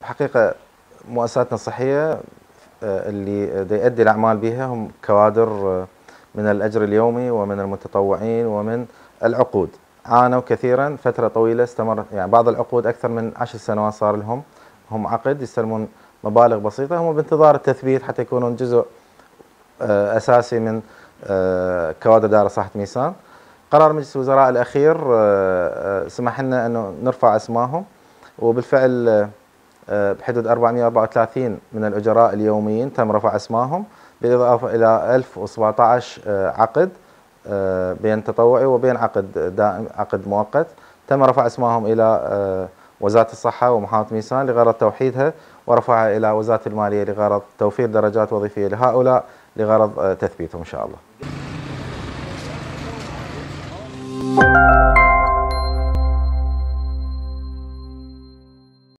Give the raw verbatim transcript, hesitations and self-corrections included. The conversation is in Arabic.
حقيقة مؤسساتنا الصحية اللي دا يؤدي الأعمال بها هم كوادر من الأجر اليومي ومن المتطوعين ومن العقود. عانوا كثيرا فترة طويلة استمرت، يعني بعض العقود أكثر من عشر سنوات صار لهم هم عقد يستلمون مبالغ بسيطة، هم بانتظار التثبيت حتى يكونون جزء أساسي من كوادر دائرة صحة ميسان. قرار مجلس الوزراء الأخير سمح لنا أنه نرفع أسمائهم، وبالفعل بحدود أربعمئة وأربعة وثلاثين من الأجراء اليوميين تم رفع أسمائهم، بالإضافة إلى ألف وسبعة عشر عقد بين تطوعي وبين عقد دائم عقد مؤقت تم رفع أسمائهم إلى وزارة الصحة ومحافظة ميسان لغرض توحيدها، ورفعها إلى وزارة المالية لغرض توفير درجات وظيفية لهؤلاء لغرض تثبيتهم إن شاء الله.